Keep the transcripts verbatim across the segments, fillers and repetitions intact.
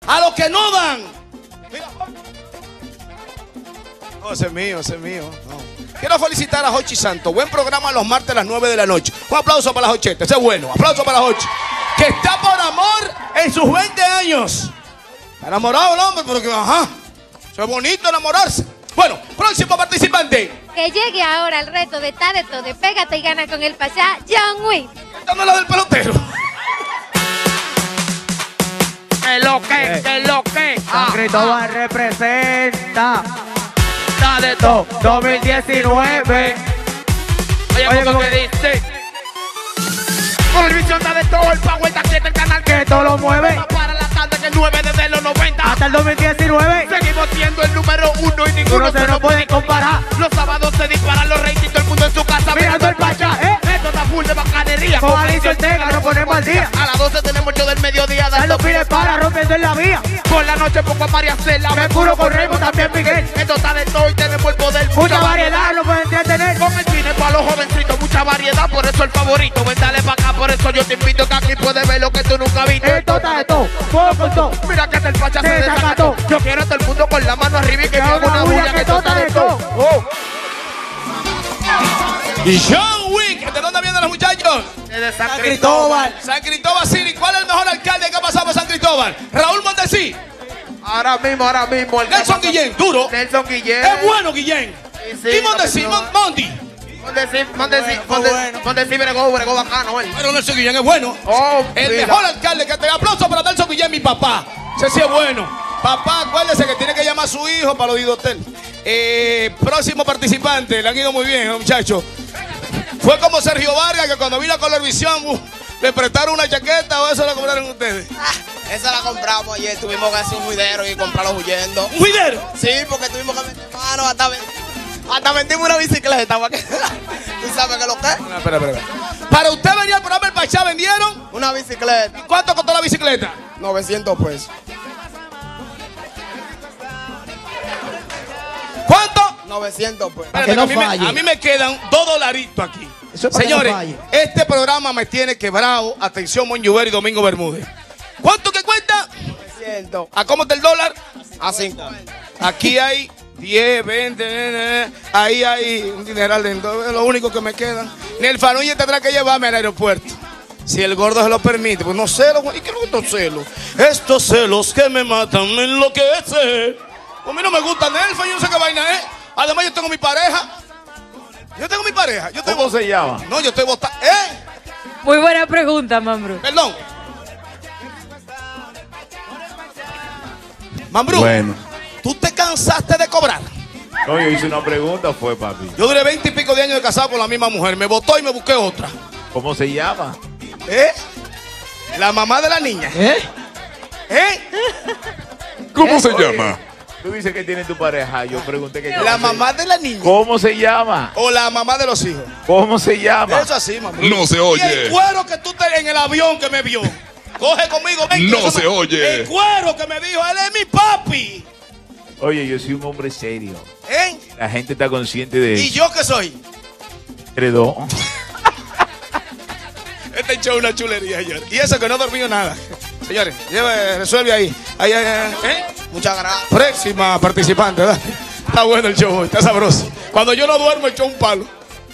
A los que no dan. Mira. No, ese es mío, ese es mío. No. Quiero felicitar a Jochi Santos. Buen programa los martes a las nueve de la noche. Un aplauso para la Jocheta, ese es bueno. Aplauso para la Jochi. Que está por amor en sus veinte años. Está enamorado el hombre, porque ajá. Eso es bonito enamorarse. Bueno, próximo participante. Que llegue ahora el reto de Tadeto de Pégate y Gana con el Pachá, John Wick. Esta no es la del pelotero. Que lo que, que lo que. San Cristóbal representa Tadeto dos mil diecinueve. Oye, Oye, ¿cómo ¿cómo que dice? Colorvisión Tadeto, el Power está siete, el canal Que todo lo mueve para la tarde, que el nueve desde los noventa. hasta el dos mil diecinueve. Seguimos siendo el número uno y ninguno Uno se nos puede comparar. Los sábados se disparan los ratings, todo el mundo en su casa Mirando el Pachá, ¿eh? Esto está full de bacanería. Con Alicia Ortega nos ponemos al día. A las doce tenemos el show del mediodía. Dando pide para rompiendo en la vía. Por la noche poco a María Cela. Me puro con Remo, también Miguel. Esto está de todo y tenemos el poder. Mucha variedad, lo pueden entretener. Con el cine para los jovencitos, mucha variedad, por eso el favorito. Ven, dale para acá, por eso yo te invito que aquí puedes ver lo que tú nunca viste. Esto está de todo, todo con todo. Mira que hasta el Pachá se Se desacató. desacató. Yo quiero a todo el mundo con la mano arriba y que me haga una bulla que esto está de todo. Oh. Y John Wick, ¿de dónde vienen los muchachos? Desde San San Cristóbal. Cristóbal. San Cristóbal City. ¿Cuál es el mejor alcalde que ha pasado por San Cristóbal? Raúl Mondesí. Ahora mismo, ahora mismo. El Nelson que- Guillén, duro. Nelson Guillén. Es bueno, Guillén. Sí, sí, Y Mondesí, no, Mon- Mondi. Mondesí, Mondesí, Bueno, Mondesí, bueno. Mondesí bregó, bregó bacano él. Pero Nelson Guillén es bueno. Oh, El mira. mejor alcalde que te aplauso para Nelson Guillén, mi papá. Ese sí es bueno. Papá, acuérdese que tiene que llamar a su hijo para los de hotel. Eh, próximo participante, le han ido muy bien, muchachos. Fue como Sergio Vargas, que cuando vino a Colorvisión uh, le prestaron una chaqueta o eso la compraron ustedes. Esa la compramos ayer, tuvimos que hacer un juidero y comprarlo huyendo. ¿Un juidero? Sí, porque tuvimos que meter mano hasta, ven- hasta vendimos una bicicleta. ¿Para qué? ¿Tú sabes qué lo que es? No, espera, espera, espera. Para usted venir al programa El Pachá, ¿vendieron? Una bicicleta, ¿Cuánto costó la bicicleta? novecientos pesos. ¿Cuánto? novecientos pesos. Espérate, que no a, mí me, falle. a mí me quedan dos dolaritos aquí. Eso es para que no Señores, falle. este programa me tiene quebrado. Atención, Monjuber y Domingo Bermúdez. ¿Cuánto que cuesta? novecientos. ¿A cómo está el dólar? A cinco. Aquí hay diez, veinte, eh, eh, ahí hay un dineral dentro. Es lo único que me queda. Ni el fanulle tendrá que llevarme al aeropuerto. Si el gordo se lo permite, pues no celos. ¿Y qué es estos celos? Estos celos que me matan me enloquecen. A mí no me gusta Nelfa, yo no sé qué vaina es. Además, yo tengo mi pareja. Yo tengo mi pareja. Yo estoy ¿Cómo se llama? No, yo estoy votando. ¿Eh? Muy buena pregunta, Mambrú. Perdón. Mambrú, Bueno. ¿tú te cansaste de cobrar? No, yo hice una pregunta, fue papi. Yo duré veinte y pico de años de casado con la misma mujer. Me votó y me busqué otra. ¿Cómo se llama? ¿Eh? La mamá de la niña. ¿Eh? ¿Eh? ¿Cómo se llama? Tú dices que tiene tu pareja. Yo pregunté que. La mamá de la niña. ¿Cómo se llama? O la mamá de los hijos. ¿Cómo se llama? Eso así, mamá. No se Y oye. el cuero que tú te en el avión que me vio. Coge conmigo. ven, No que eso se oye. El cuero que me dijo, él es mi papi. Oye, yo soy un hombre serio. ¿Eh? La gente está consciente de ¿Y eso. yo qué soy? Entre dos. Este show es una chulería, señor. Y eso que no dormí nada. Señores, lleve, resuelve ahí. Ahí, ahí, ahí. ¿Eh? Muchas gracias. Próxima participante, ¿verdad? Está bueno el show hoy, está sabroso. Cuando yo no duermo, echo un palo.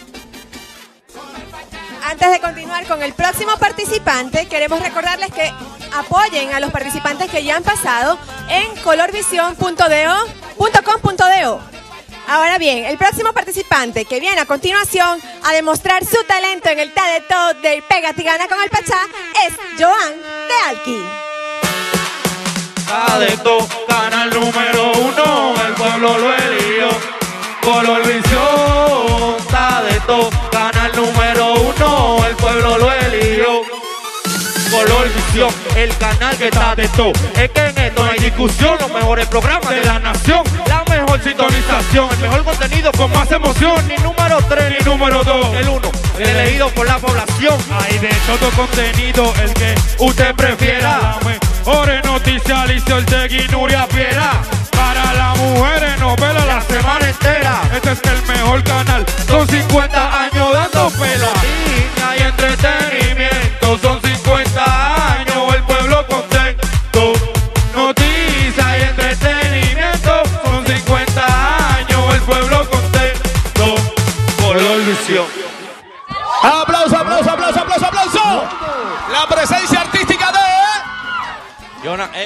Antes de continuar con el próximo participante, queremos recordarles que apoyen a los participantes que ya han pasado en colorvision punto com punto do. Ahora bien, el próximo participante que viene a continuación a demostrar su talento en el Tadeto de Pégate y Gana con el Pachá es Joan de Alki. Tadeto, canal número uno, el pueblo lo eligió. Colorvisión, Tadeto, canal número uno, el pueblo lo eligió. Colorvisión, el canal que está de todo. Es que en esto no hay discusión, los mejores programas de la nación, la mejor sintonización, el mejor contenido con más emoción. Ni número tres ni número dos, el uno, el elegido por la población. Hay de todo contenido, el que usted prefiera. La mejor noticia, Alicia Ortega y Nuria Piera. Para las mujeres, novela la semana entera. Este es el mejor canal, son cincuenta años dando pela. Línea y entretenimiento, son cincuenta años, el pueblo contento. Noticias Eh.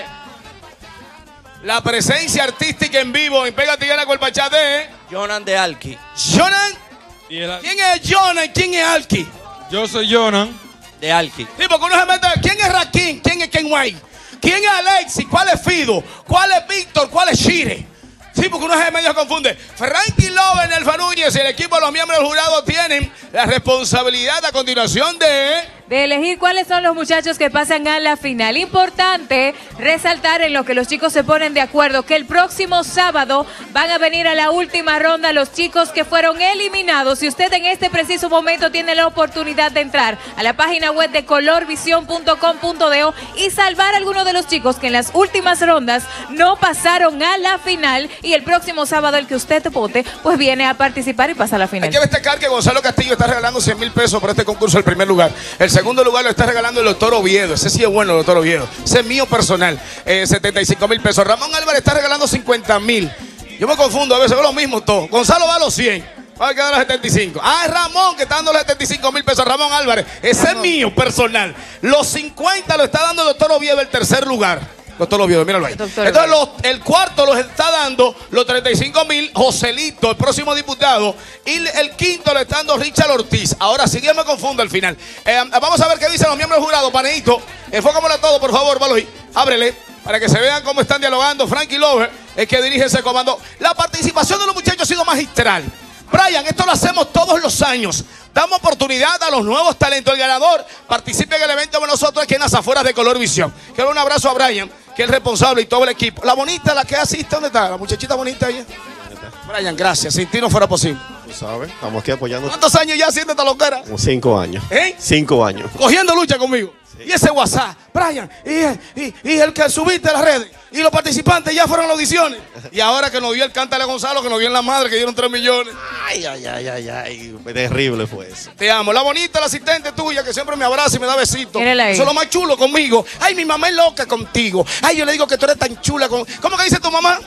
La presencia artística en vivo en Pégate y Gana con el Pachá de Jonan de Alki. Jonan. El... ¿Quién es Jonan y quién es Alki? Yo soy Jonan. De Alki. Sí, porque uno se mete. ¿Quién es Raquín? ¿Quién es Ken White? ¿Quién es Alexis? ¿Cuál es Fido? ¿Cuál es Víctor? ¿Cuál es Shire? Sí, porque uno se medio confunde. Frankie Love, Nelfa Núñez y el equipo de los miembros del jurado tienen la responsabilidad a continuación de... de elegir cuáles son los muchachos que pasan a la final. Importante resaltar en lo que los chicos se ponen de acuerdo que el próximo sábado van a venir a la última ronda los chicos que fueron eliminados. Si usted en este preciso momento tiene la oportunidad de entrar a la página web de color visión punto com punto do y salvar a alguno de los chicos que en las últimas rondas no pasaron a la final, y el próximo sábado el que usted vote pues viene a participar y pasa a la final. Hay que destacar que Gonzalo Castillo está regalando cien mil pesos por este concurso, el primer lugar. El segundo lugar lo está regalando el doctor Oviedo. Ese sí es bueno, el doctor Oviedo. Ese es mío personal. Eh, setenta y cinco mil pesos. Ramón Álvarez está regalando cincuenta mil. Yo me confundo a veces, veo lo mismo todo. Gonzalo va a los cien. Va a quedar a los setenta y cinco. Ah, es Ramón que está dando los setenta y cinco mil pesos. Ramón Álvarez. Ese es mío personal. Los cincuenta lo está dando el doctor Oviedo, el tercer lugar. Doctor Oviedo, míralo ahí. Doctor Entonces, los, el cuarto los está dando los treinta y cinco mil, Joselito, el próximo diputado. Y el quinto lo está dando Richard Ortiz. Ahora sí, yo me confundo al final. Eh, vamos a ver qué dicen los miembros del jurado. Paneito, enfócamelo a todo, por favor, Valoy. Ábrele, para que se vean cómo están dialogando. Frankie Lover, el que dirige ese comando. La participación de los muchachos ha sido magistral. Brian, esto lo hacemos todos los años. Damos oportunidad a los nuevos talentos. El ganador participe en el evento con nosotros aquí en las afueras de Color Visión. Quiero un abrazo a Brian, que es el responsable, y todo el equipo. La bonita, la que asiste, ¿dónde está? La muchachita bonita ahí. Brian, gracias. Sin ti no fuera posible. Tú sabes, estamos aquí apoyando. ¿Cuántos años ya haciendo esta loquera? Como cinco años. ¿Eh? Cinco años. Cogiendo lucha conmigo. Sí. Y ese WhatsApp, Brian, y, y, y el que subiste a las redes, y los participantes ya fueron a las audiciones. Y ahora que nos dio el Cántale a Gonzalo, que nos dio en la madre, que dieron tres millones. Ay, ay, ay, ay, ay. Terrible fue eso. Te amo. La bonita, la asistente tuya, que siempre me abraza y me da besitos. Eso es lo más chulo conmigo. Ay, mi mamá es loca contigo. Ay, yo le digo que tú eres tan chula. Con... ¿Cómo que dice tu mamá?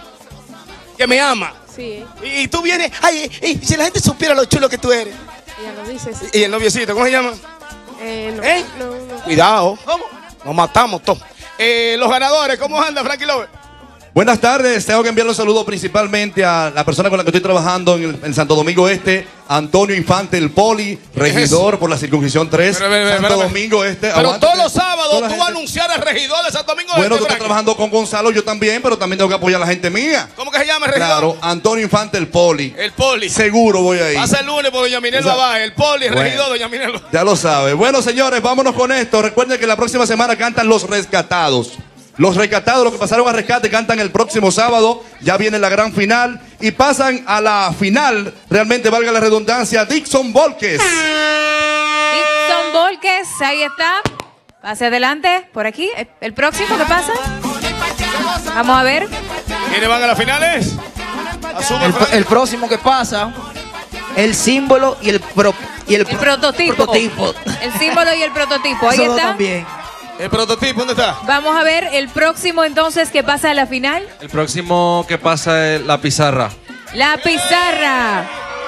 Que me ama. Sí. Y, y tú vienes, ay, y, si la gente supiera lo chulo que tú eres. Ella lo dice, sí. ¿Y el noviecito, cómo se llama? Eh, no, ¿Eh? no, no. Cuidado. ¿Cómo? Nos matamos todos. Eh, los ganadores, ¿cómo anda, Frankie Lover? Buenas tardes, tengo que enviar un saludo principalmente a la persona con la que estoy trabajando en, el, en Santo Domingo Este, Antonio Infante, el Poli, regidor por la circuncisión tres, pero, pero, pero, Santo pero, Domingo Este. Pero aguántate, todos los sábados tú vas gente... a anunciar al regidor de Santo Domingo Bueno, Este. tú estás trabajando con Gonzalo, yo también, pero también tengo que apoyar a la gente mía. ¿Cómo que se llama el regidor? Claro, Antonio Infante, el Poli. El Poli. Seguro voy a ir. Pasa el lunes por Doña Minelo abajo, el Poli, el bueno, regidor, Doña Minelo. Ya lo sabe. Bueno, señores, vámonos con esto. Recuerden que la próxima semana cantan Los Rescatados. Los rescatados, los que pasaron a rescate, cantan el próximo sábado. Ya viene la gran final. Y pasan a la final, realmente valga la redundancia, Dixon Volques. Dixon Volques, ahí está. Pase adelante, por aquí. El próximo que pasa. Vamos a ver. ¿Quiénes van a las finales? El, el próximo que pasa, el símbolo y el, pro, y el, el prototipo. prototipo. El símbolo y el prototipo. Ahí Eso está. También. ¿El prototipo dónde está? Vamos a ver el próximo entonces que pasa a la final. El próximo que pasa es la pizarra. La pizarra.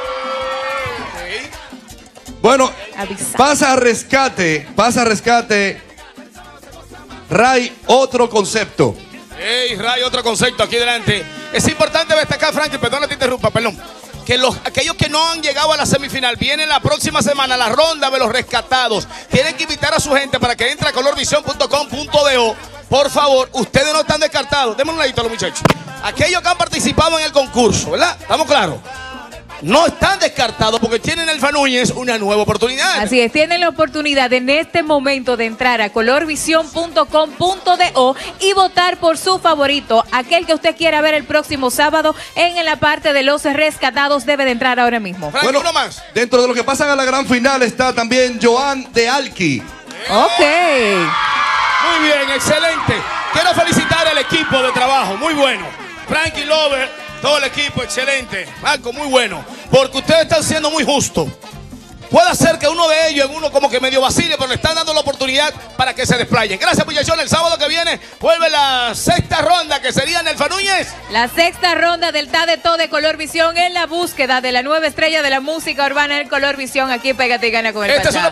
Bueno, pasa a rescate, pasa a rescate. Ray, otro concepto. Ey, Ray, otro concepto aquí delante. Es importante destacar, Frankie, perdón que te interrumpa, perdón. Que los, aquellos que no han llegado a la semifinal vienen la próxima semana a la ronda de los rescatados. Tienen que invitar a su gente para que entre a color visión punto com punto do. Por favor, ustedes no están descartados. Denme un ladito a los muchachos. Aquellos que han participado en el concurso, ¿verdad? ¿Estamos claros? No están descartados porque tienen el Nelfa Núñez una nueva oportunidad. Así es, tienen la oportunidad en este momento de entrar a color visión punto com punto do y votar por su favorito. Aquel que usted quiera ver el próximo sábado en la parte de los rescatados debe de entrar ahora mismo. Frankie, bueno, uno más. Dentro de lo que pasan a la gran final está también Joan de Alki. Ok. Muy bien, excelente. Quiero felicitar al equipo de trabajo, muy bueno. Frankie Lover, todo el equipo, excelente. Marco, muy bueno. Porque ustedes están siendo muy justos. Puede ser que uno de ellos, en uno como que medio vacile, pero le están dando la oportunidad para que se desplayen. Gracias, muchachones. El sábado que viene vuelve la sexta ronda, que sería Nelfa Núñez. La sexta ronda del T A de Todo de Color Visión en la búsqueda de la nueva estrella de la música urbana en Color Visión. Aquí Pégate y Gana con el Pachá.